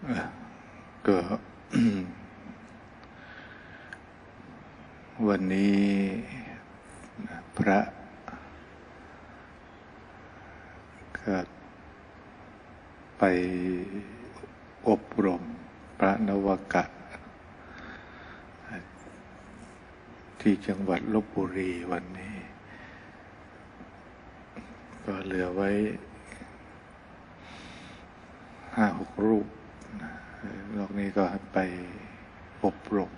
ก็ วันนี้พระก็ไปอบรมพระนวกะที่จังหวัดลพบุรีวันนี้ก็เหลือไว้5-6 รูปนอกนี้ก็ไปอบรม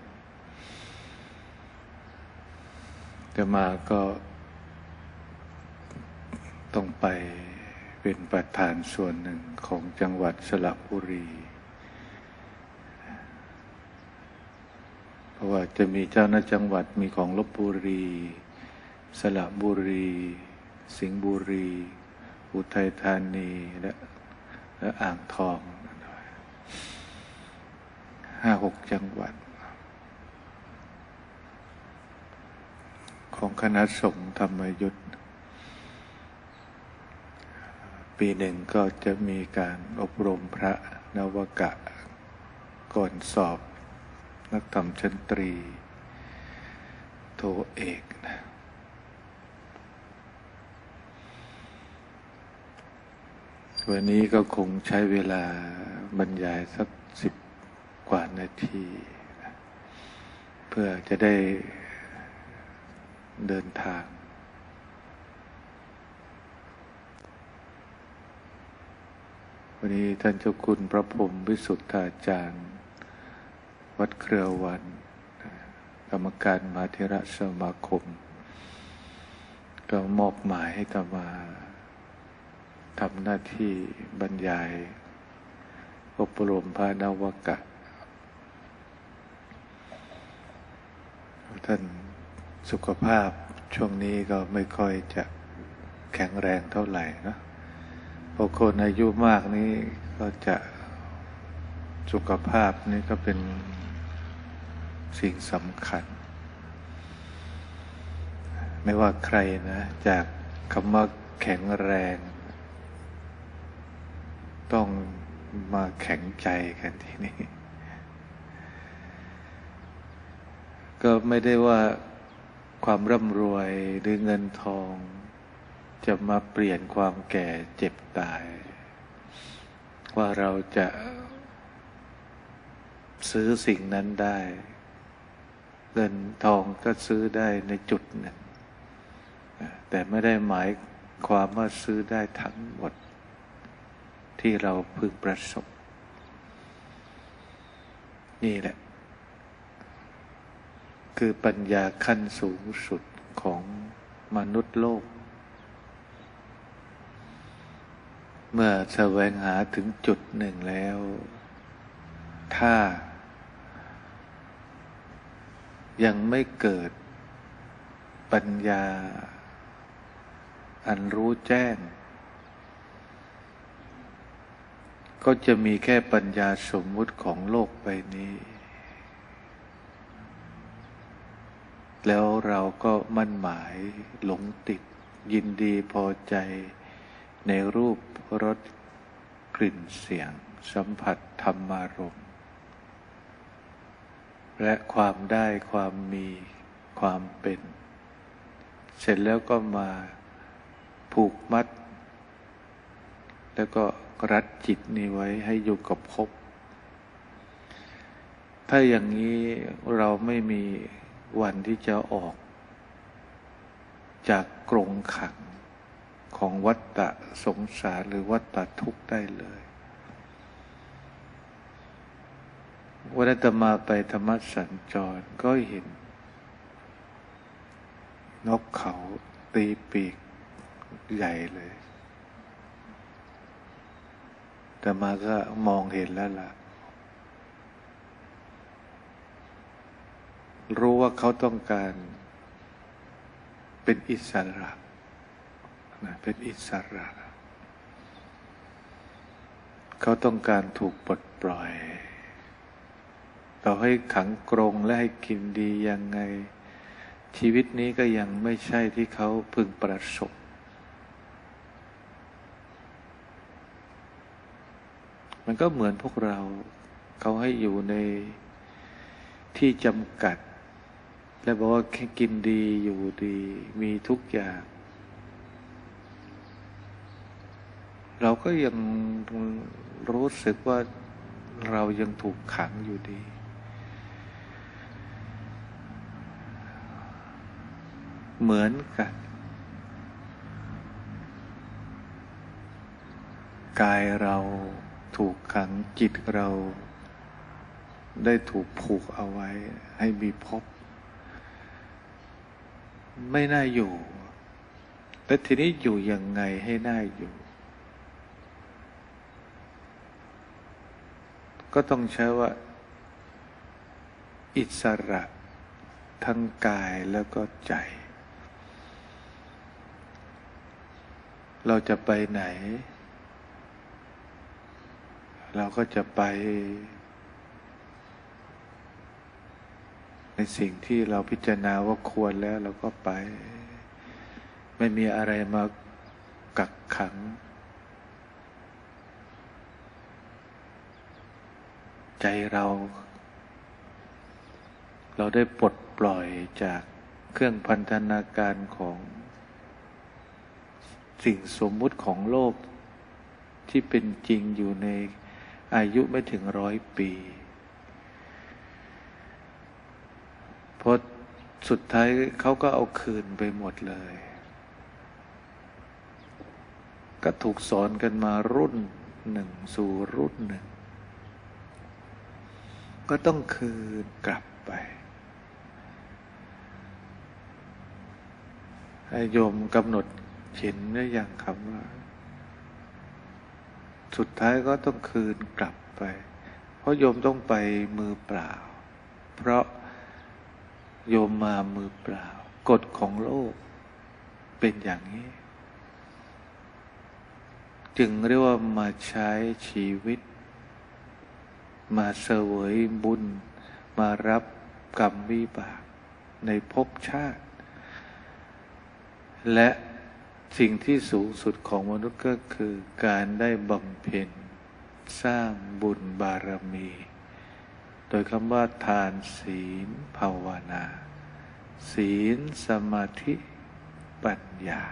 จะมาก็ต้องไปเป็นประธานส่วนหนึ่งของจังหวัดสระบุรีเพราะว่าจะมีเจ้าหน้าจังหวัดมีของลพบุรีสระบุรีสิงห์บุรีอุทัยธานีและอ่างทอง5-6 จังหวัดของคณะสงฆ์ธรรมยุทธปีหนึ่งก็จะมีการอบรมพระนวกะก่อนสอบนักธรรมชั้นตรีโทเอกนะวันนี้ก็คงใช้เวลาบรรยายสัก10 กว่านาทีนะเพื่อจะได้เดินทางวันนี้ท่านเจ้าคุณพระพรหมวิสุทธาจารย์วัดเครือวันกรรมการมหาเถรสมาคมก็มอบหมายให้อาตมาทำหน้าที่บรรยายอบรมพระนวกะท่านสุขภาพช่วงนี้ก็ไม่ค่อยจะแข็งแรงเท่าไหร่นะพอคนอายุมากนี้ก็จะสุขภาพนี่ก็เป็นสิ่งสำคัญไม่ว่าใครนะจากคำว่าแข็งแรงต้องมาแข็งใจกันทีนี้ก็ไม่ได้ว่าความร่ำรวยหรือเงินทองจะมาเปลี่ยนความแก่เจ็บตายว่าเราจะซื้อสิ่งนั้นได้เงินทองก็ซื้อได้ในจุดหนึ่งแต่ไม่ได้หมายความว่าซื้อได้ทั้งหมดที่เราพึงประสบนี่แหละคือปัญญาขั้นสูงสุดของมนุษย์โลกเมื่อแสวงหาถึงจุดหนึ่งแล้วถ้ายังไม่เกิดปัญญาอันรู้แจ้งก็จะมีแค่ปัญญาสมมุติของโลกใบนี้แล้วเราก็มั่นหมายหลงติดยินดีพอใจในรูปรสกลิ่นเสียงสัมผัสธรรมารมณ์และความได้ความมีความเป็นเสร็จแล้วก็มาผูกมัดแล้วก็รัดจิตนี้ไว้ให้อยู่กับภพถ้าอย่างนี้เราไม่มีวันที่จะออกจากกรงขังของวัฏฏะสงสารหรือวัฏฏะทุกข์ได้เลยวันอาตมาไปธรรมสัญจรก็เห็นนกเขาตีปีกใหญ่เลยแต่มาก็มองเห็นแล้วล่ะรู้ว่าเขาต้องการเป็นอิสระนะเป็นอิสระเขาต้องการถูกปลดปล่อยต่อให้ขังกรงและให้กินดียังไงชีวิตนี้ก็ยังไม่ใช่ที่เขาพึงประสบมันก็เหมือนพวกเราเขาให้อยู่ในที่จำกัดแล้วบอกว่าแค่กินดีอยู่ดีมีทุกอย่างเราก็ยังรู้สึกว่าเรายังถูกขังอยู่ดีเหมือนกันกายเราถูกขังจิตเราได้ถูกผูกเอาไว้ให้มีภพไม่น่าอยู่แต่ทีนี้อยู่ยังไงให้น่าอยู่ก็ต้องใช้ว่าอิสระทั้งกายแล้วก็ใจเราจะไปไหนเราก็จะไปในสิ่งที่เราพิจารณาว่าควรแล้วเราก็ไปไม่มีอะไรมากักขังใจเราได้ปลดปล่อยจากเครื่องพันธนาการของสิ่งสมมุติของโลกที่เป็นจริงอยู่ในอายุไม่ถึง100 ปีเพราะสุดท้ายเขาก็เอาคืนไปหมดเลยก็ถูกสอนกันมารุ่นหนึ่งสู่รุ่นหนึ่งก็ต้องคืนกลับไปให้โยมกำหนดเห็นได้อย่างคำว่าสุดท้ายก็ต้องคืนกลับไปเพราะโยมต้องไปมือเปล่าเพราะโยมมามือเปล่ากฎของโลกเป็นอย่างนี้จึงเรียกว่ามาใช้ชีวิตมาเสวยบุญมารับกรรมวิบากในภพชาติและสิ่งที่สูงสุดของมนุษย์ก็คือการได้บำเพ็ญสร้างบุญบารมีโดยคำว่าทานศีลภาวนาศีลสมาธิปัญญา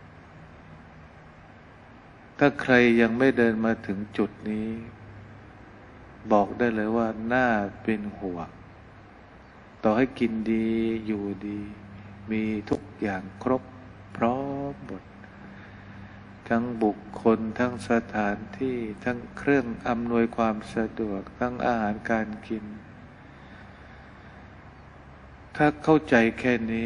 ถ้าใครยังไม่เดินมาถึงจุดนี้บอกได้เลยว่าน่าเป็นห่วงต่อให้กินดีอยู่ดีมีทุกอย่างครบพร้อมหมดทั้งบุคคลทั้งสถานที่ทั้งเครื่องอำนวยความสะดวกทั้งอาหารการกินถ้าเข้าใจแค่นี้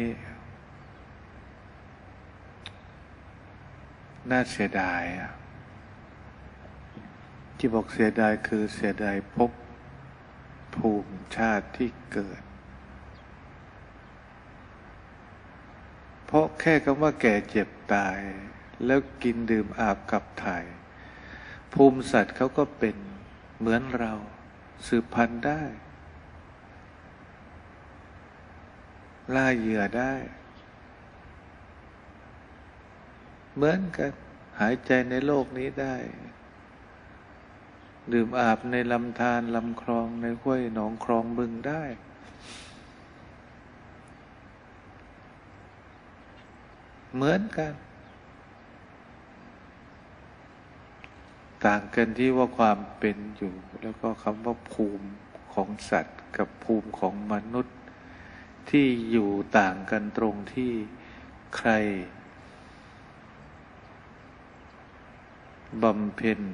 น่าเสียดายที่บอกเสียดายคือเสียดายภพภูมิชาติที่เกิดเพราะแค่คำว่าแก่เจ็บตายแล้วกินดื่มอาบขับถ่ายภูมิสัตว์เขาก็เป็นเหมือนเราสืบพันธุ์ได้ล่าเหยื่อได้เหมือนกันหายใจในโลกนี้ได้ดื่มอาบในลำธารลำคลองในห้วยหนองคลองบึงได้เหมือนกันต่างกันที่ว่าความเป็นอยู่แล้วก็คำว่าภูมิของสัตว์กับภูมิของมนุษย์ที่อยู่ต่างกันตรงที่ใครบำเพ็ญ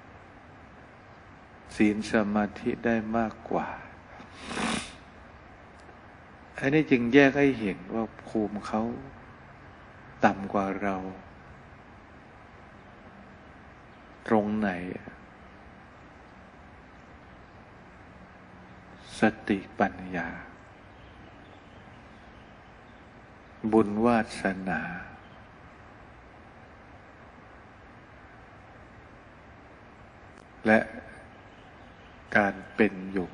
ศีลสมาธิได้มากกว่าอันนี้จึงแยกให้เห็นว่าภูมิเขาต่ำกว่าเราตรงไหนสติปัญญาบุญวาสนาและการเป็นอยู่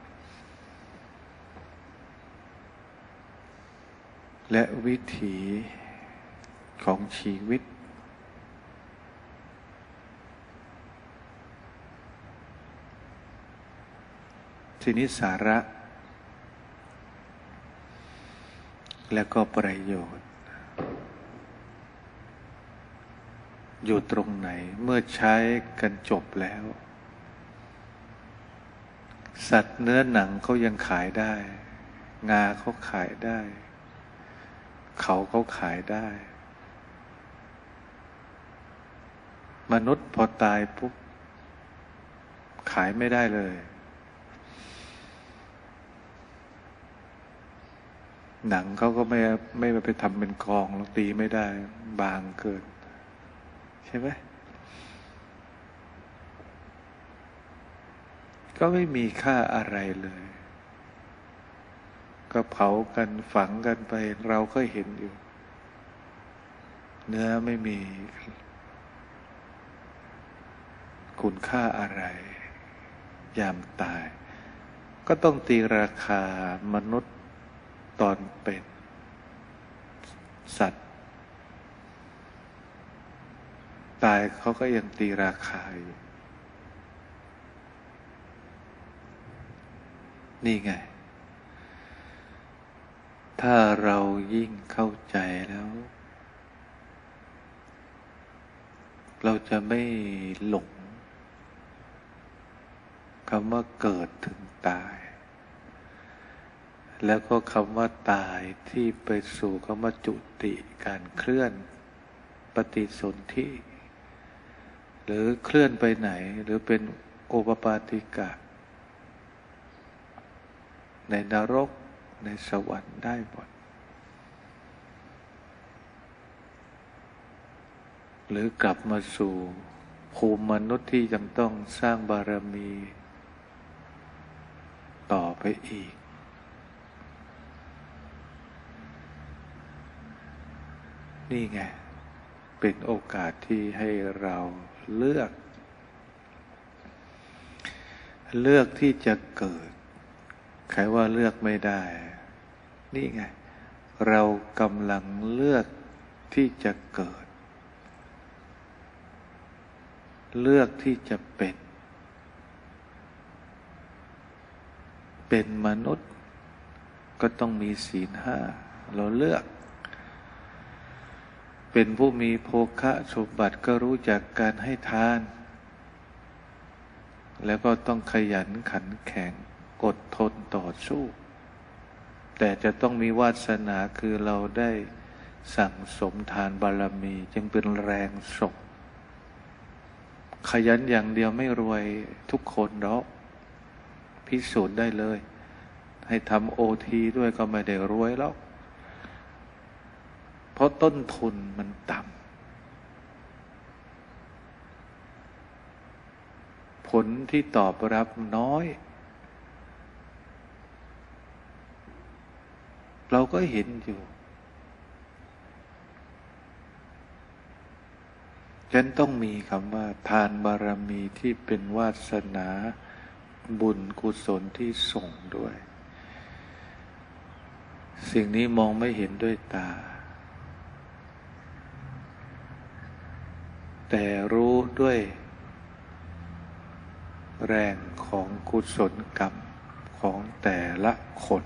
และวิถีของชีวิตทีนี้สาระและก็ประโยชน์อยู่ตรงไหนเมื่อใช้กันจบแล้วสัตว์เนื้อหนังเขายังขายได้งาเขาขายได้เขาขายได้มนุษย์พอตายปุ๊บขายไม่ได้เลยหนังเขาก็ไม่ไปทำเป็นกองแล้วตีไม่ได้บางเกินใช่ไหมก็ไม่มีค่าอะไรเลยก็เผากันฝังกันไปเราก็เห็นอยู่เนื้อไม่มีคุณค่าอะไรยามตายก็ต้องตีราคามนุษย์ตอนเป็นสัตว์ตายเขาก็ยังตีราคาอยู่นี่ไงถ้าเรายิ่งเข้าใจแล้วเราจะไม่หลงคำว่าเกิดถึงตายแล้วก็คำว่าตายที่ไปสู่คำว่าจุติการเคลื่อนปฏิสนธิหรือเคลื่อนไปไหนหรือเป็นโอปปาติกะในนรกในสวรรค์ได้หมดหรือกลับมาสู่ภูมิมนุษย์ที่ยังต้องสร้างบารมีต่อไปอีกนี่ไงเป็นโอกาสที่ให้เราเลือกที่จะเกิดใครว่าเลือกไม่ได้นี่ไงเรากำลังเลือกที่จะเกิดเลือกที่จะเป็นมนุษย์ก็ต้องมีศีลห้าเราเลือกเป็นผู้มีโภคะสมบัติก็รู้จักการให้ทานแล้วก็ต้องขยันขันแข็งอดทนต่อสู้แต่จะต้องมีวาสนาคือเราได้สั่งสมทานบารมีจึงเป็นแรงส่งขยันอย่างเดียวไม่รวยทุกคนหรอกพิสูจน์ได้เลยให้ทำโอทีด้วยก็ไม่ได้รวยหรอกเพราะต้นทุนมันต่ำผลที่ตอบรับน้อยเราก็เห็นอยู่ฉะนั้นต้องมีคำว่าทานบารมีที่เป็นวาสนาบุญกุศลที่ส่งด้วยสิ่งนี้มองไม่เห็นด้วยตาแต่รู้ด้วยแรงของกุศลกรรมของแต่ละคน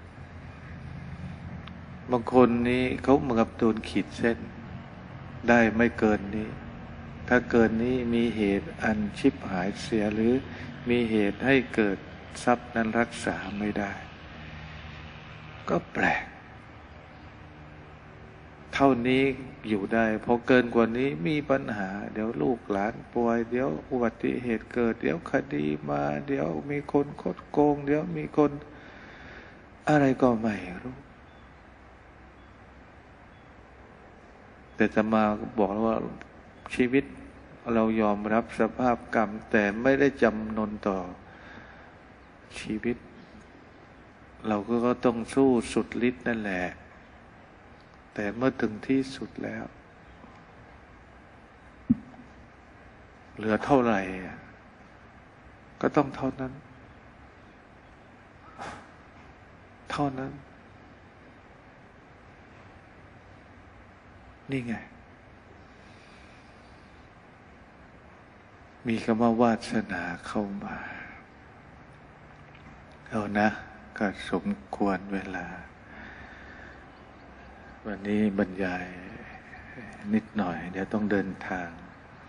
บางคนนี้เขาเหมือนกับโดนขีดเส้นได้ไม่เกินนี้ถ้าเกินนี้มีเหตุอันชิบหายเสียหรือมีเหตุให้เกิดทรัพย์นั้นรักษาไม่ได้ก็แปลกเท่านี้อยู่ได้พอเกินกว่านี้มีปัญหาเดี๋ยวลูกหลานป่วยเดี๋ยวอุบัติเหตุเกิดเดี๋ยวคดีมาเดี๋ยวมีคนคดโกงเดี๋ยวมีคนอะไรก็ไม่รู้แต่จะมาบอกว่าชีวิตเรายอมรับสภาพกรรมแต่ไม่ได้จำนนต่อชีวิตเราก็ต้องสู้สุดฤทธิ์นั่นแหละแต่เมื่อถึงที่สุดแล้วเหลือเท่าไหร่ก็ต้องเท่านั้นนี่ไงมีคำว่าวาสนาเข้ามาเอานะก็สมควรเวลาวันนี้บรรยายนิดหน่อยเดี๋ยวต้องเดินทาง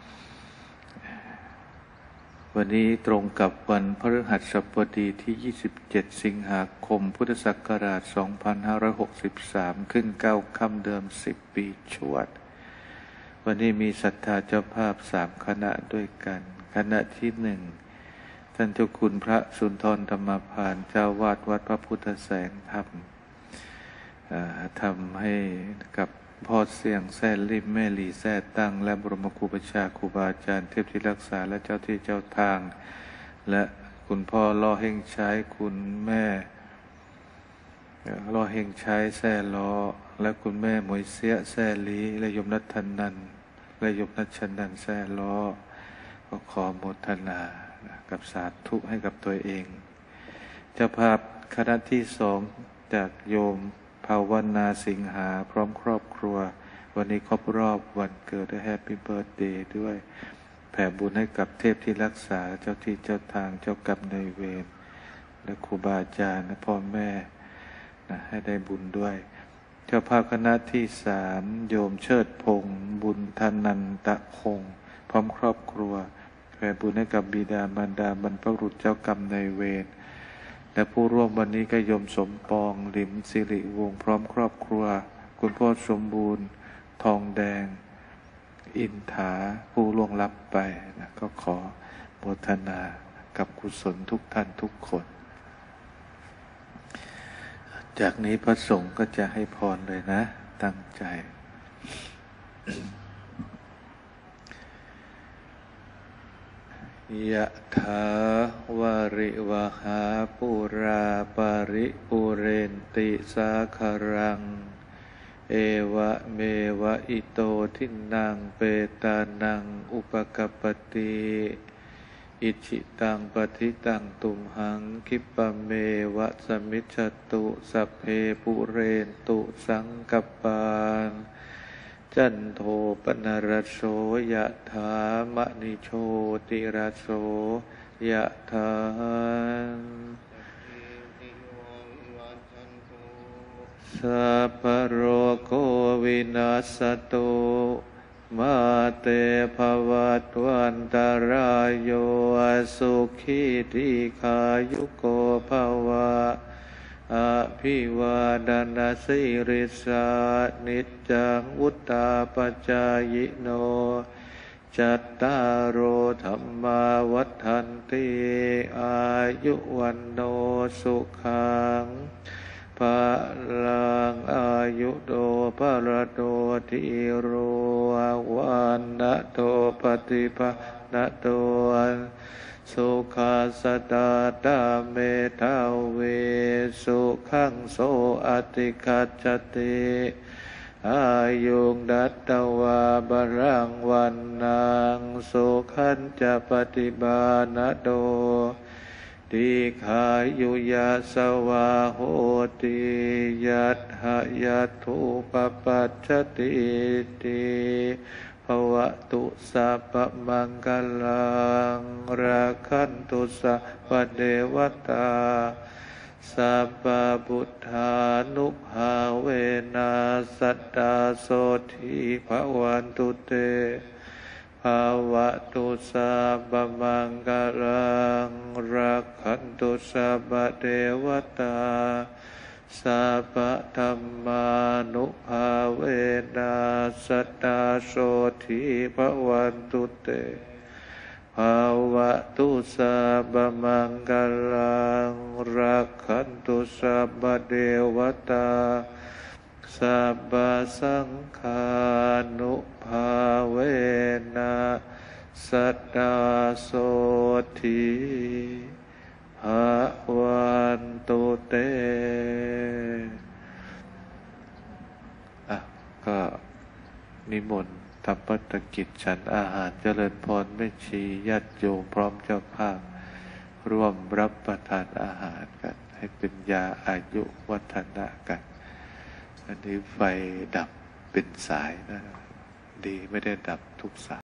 วันนี้ตรงกับวันพฤหัสบดีที่27สิงหาคมพุทธศักราช2563ขึ้น9ค่ำเดือน10ปีชวดวันนี้มีศรัทธาเจ้าภาพ3คณะด้วยกันคณะที่1ท่านเจ้าคุณพระสุนทรธรรมพานเจ้าวาดวัดพระพุทธแสงธรรมทำให้กับพ่อเสียงแซ่ลิมแม่หลีแซ่ตั้งและบรมครูประชาครูบาอาจารย์เทพที่รักษาและเจ้าที่เจ้าทางและคุณพ่อล่อเฮงใช้คุณแม่ล่อเฮงใช้แซ่ล้อและคุณแม่หมวยเสียแซ่ลีและยมนัทนันและยมนัชนันแซ่ล้อก็ขอโมทนากับสาธุให้กับตัวเองเจ้าภาพคณะที่2จากโยมภาวนาสิงหาพร้อมครอบครัววันนี้ครบรอบวันเกิดแฮปปี้เบิร์ธเดย์ด้วยแผ่บุญให้กับเทพที่รักษาเจ้าที่เจ้าทางเจ้ากรรมนายเวรและครูบาอาจารย์และพ่อแม่ให้ได้บุญด้วยเจ้าภาพคณะที่3โยมเชิดพงษ์บุญธนันตะคงพร้อมครอบครัวแผ่บุญให้กับบิดามารดาบรรพบุรุษเจ้ากรรมนายเวรและผู้ร่วมวันนี้ก็โยมสมปองลิมสิริวงศ์พร้อมครอบครัวคุณพ่อสมบูรณ์ทองแดงอินถาผู้ล่วงลับไปนะก็ขอโมทนากับกุศลทุกท่านทุกคนจากนี้พระสงฆ์ก็จะให้พรเลยนะตั้งใจยะถาวาริวหาปุราปาริปุเรนติสาคารังเอวะเมวะอิโตทินังเปตานังอุปกัปปติอิจิตังปฏิตังตุมหังคิปะเมวะสมิจฉตุสัพเพปุเรนตุสังกปปาจันโทปนรสโสยะถามณิโชติรสโสยะถาสัพพโรโควินาศตุมาเตภวัตวันตรายโยสุขีทีขายุโกภวะอภิวาดนาสิริสานิจจังวุตตาปัจจายโนจัตตารโอธรรมาวัฏันติอายุวันโนสุขังภะลังอายุโดภรโตทิโรวันนะโตปฏิภาณโตสุขาสตาตาเมธาเวสุขังโสอติคัจจติอายุงดัตตวาบรังวันนังสุขันจะปฏิบาณโตติขายุยาสวาโหติยัตหยัตถุปปัจจติติภวตุสัพพมังคลังราคันตุสัพพเทวตาสัพพพุทธานุภาเวนัสตตาโสทิภวันตุเตภวตุสัพพมังคลังราคันตุสัพพเทวตาสัพพธัมมานุภาเวนัสตตาโสทิภวันตุเตภวตุสัพพมังคลังราคันตุสัพพเทวตาสัพพสังฆานุภาเวนัสตตาโสทิภวันตุเตก็นิมนต์ทำภัตกิจฉันอาหารเจริญพรแม่ชีญาติโยมพร้อมเจ้าภาพร่วมรับประทานอาหารกันให้เป็นยาอายุวัฒนะกันอันนี้ไฟดับเป็นสายนะดีไม่ได้ดับทุกสาย